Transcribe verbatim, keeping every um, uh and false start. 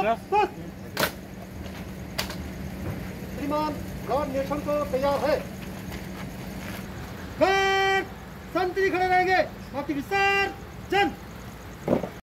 श्रीमान Lord nation को तैयार है। संतरी खड़े रहेंगे। बाकी विसर्जन।